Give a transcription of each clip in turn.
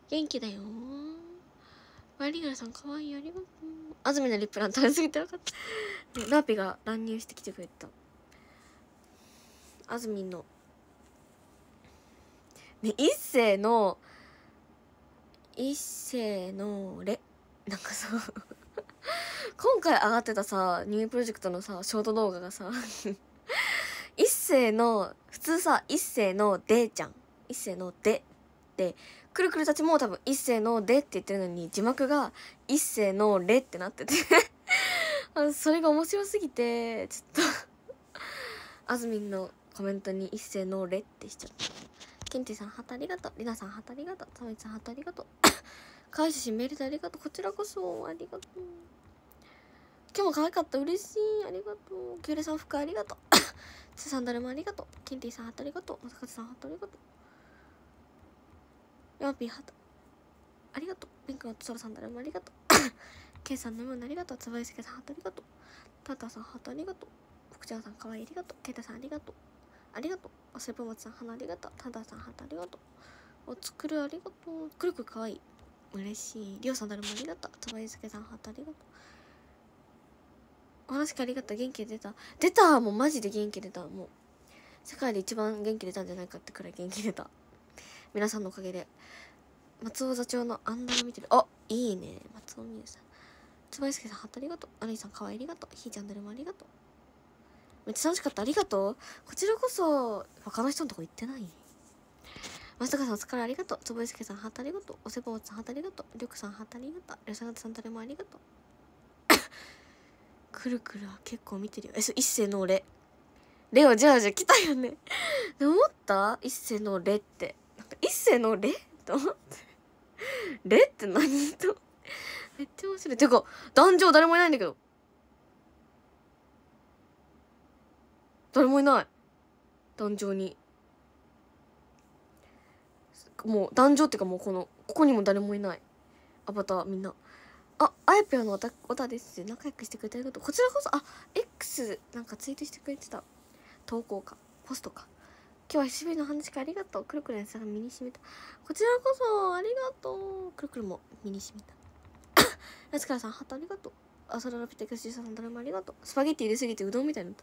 元気だよ。マリガラさんかわいい、ありがとう。安住のリップラン食べ過ぎてなかった、ね、ラーピが乱入してきてくれた。安住のね、一世のレなんかさ今回上がってたさニュープロジェクトのさショート動画がさ一世の普通さ一世のでじゃん、一世のででくるくるたちも多分一世のでって言ってるのに字幕が一世のレってなっててそれが面白すぎてちょっとあずみんのコメントに一世のレってしちゃった。ケンティさんハートありがとう、りなさんハートありがとう、サミさんハートありがとうかわいい写真メールでありがとう、こちらこそありがとう。今日も可愛かった、嬉しい、ありがとう。キュウレさん服ありがとうつさん誰もありがとう。ケンティさんハートありがとう。まさかつさんハートありがとう。ヤンピーハートありがとう。ピンクのトラさん誰もありがとうケイさんのようにありがとう。つばゆすけさんハートありがとう。ターターさんハートありがとう。福ちゃんさんかわいいありがとう。ケイタさんありがとう、ありがとう。おせぽもちさん花ありがとう。ターターさんハートありがとう。おつくるありがとう。くるくるかわいい、嬉しい。りょうさん誰もありがとう。つばゆすけさんハートありがとう。お話ありがとう。元気出たもうマジで元気出た。もう世界で一番元気出たんじゃないかってくらい元気出た。皆さんのおかげで。松尾座長のアンダー見てる。あ、いいね。松尾美優さん、つばゆすけさんハートありがとう。アナイさんかわいいありがとう。ひーちゃん誰もありがとう。めっちゃ楽しかった、ありがとう。こちらこそ他の人のとこ行ってない。松坂さんお疲れありがとう。つばゆすけさんハートありがとう。おせぼもちさんハートありがとう。りょくさんハートありがとう。りょさがたさん誰もありがとうくるくるは結構見てるよ。一世のレオじゃあ来たよねで思った一世のレってなんか一世のレと思ってレって何とめっちゃ面白い。てか壇上誰もいないんだけど、誰もいない壇上に。もう壇上っていうかもうここにも誰もいない。アバターみんな。あやぴょのおたです仲良くしてくれてありがとう。こちらこそX なんかツイートしてくれてた。投稿かポストか。今日は久しぶりの話かありがとう。くるくるやさんが身にしみた。こちらこそありがとう。くるくるも身にしみたラスカラさんハートありがとう。アサララピテクスジさん誰もありがとう。スパゲッティ入れすぎてうどんみたいになった。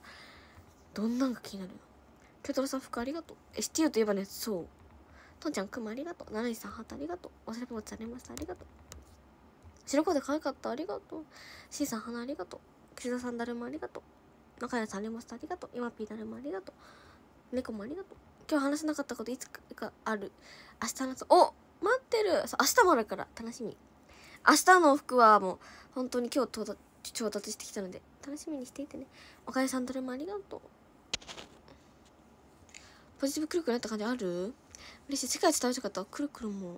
どんなんが気になるの。ケトロさん服ありがとう。シティオといえばね、そうとんちゃんくんもありがとう。ナナイさんハートありがとう。忘れ物されましたありがとう。白子で可愛かったありがとう。シーさん花ありがとう。岸田さん誰もありがとう。中谷さんありましたありがとう。今ピー誰もありがとう。猫もありがとう。今日話せなかったこといつかある。明日のお待ってる。そう明日もあるから楽しみ。明日の服はもう本当に今日調達してきたので楽しみにしていてね。おかえさん誰もありがとう。ポジティブくるくるなった感じある？嬉しい。世界一食べたかったくるくるも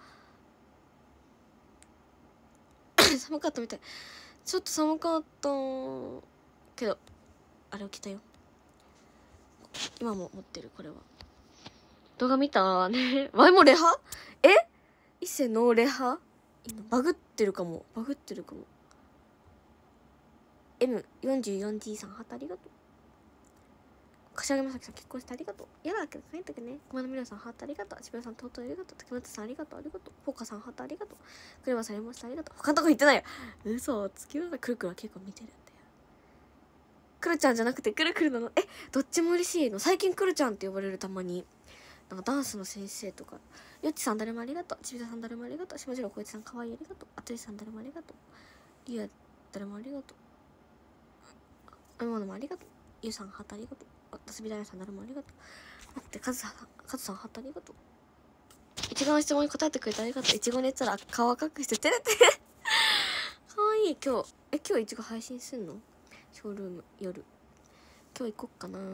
寒かったみたい。ちょっと寒かったけどあれを着たよ。今も持ってる。これは動画見たねワイもレハ一世のレハ今バグってるかも。M44G さんハートありがとう。柏木まさきさん結婚してありがとう。嫌だけど帰ったけどね。駒田みらさんハートありがとう。渋谷さんとうとうありがとう。竹松さんありがとう。フォーカさんハートありがとう。クレバさんありましたありがとう。他のとこ行ってないよ。嘘月はくるくるは結構見てるんだよ。くるちゃんじゃなくてくるくるなの。どっちも嬉しいの。最近くるちゃんって呼ばれる。たまになんかダンスの先生とか。よっちさん誰もありがとう。ちびたさん誰もありがとう。しまじろこいちさんかわいいありがとう。あつりさん誰もありがとう。りゅうや誰もありがとう。あみものもありがとう。ゆうさんハートありがとう。たすびだやさん誰もありがとう。待って、カズさんハートありがとう。いちごの質問に答えてくれてありがとう。いちご寝たら顔赤くして照れてかわいい。今日いちご配信すんの？ショールーム夜。今日行こっかな。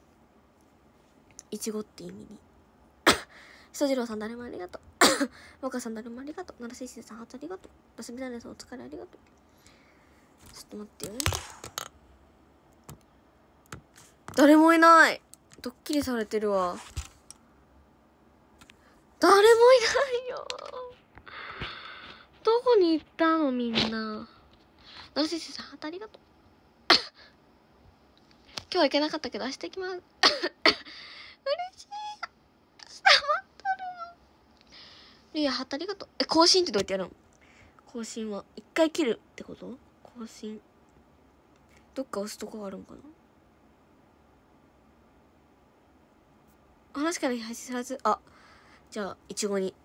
いちごって意味にひとじろうさん誰もありがとう若さん誰もありがとう。奈良せいせいさんハートありがとう。たすびだやさんお疲れありがとう。ちょっと待ってよ。誰もいない。ドッキリされてるわ。誰もいないよ。どこに行ったのみんな。ナルシスさんハートありがとう今日は行けなかったけど明日行きます嬉しい。明日待っとるよ。 リアハートありがとう。更新ってどうやってやるの？更新は一回切るってこと？更新どっか押すとこあるんかな。話から配信さらず、あ、じゃあいちごの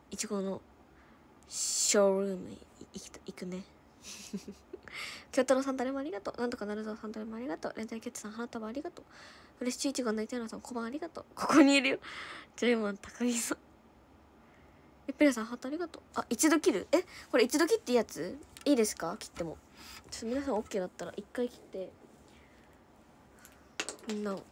ショールームに行くね。京太郎さん誰もありがとう。なんとかなるぞさん誰もありがとう。レンタルキャッツさん花束ありがとう。フレッシュイチゴのいてなさん小判ありがとう。ここにいるよ。ジョイマン高木さん。ペレさんハートありがとう。あ、一度切る？これ一度切っていいやつ？いいですか？切っても。ちょっと皆さん OK だったら一回切ってみんなを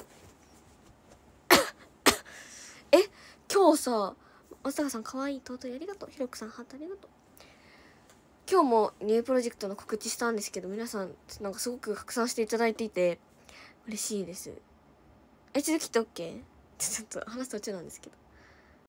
今日さ、松坂さんかわいい尊いありがとう。ひろくさんハートありがとう。今日もニュープロジェクトの告知したんですけど、皆さんなんかすごく拡散していただいていて嬉しいです。一度切って OK？ ちょっと話す途中なんですけど。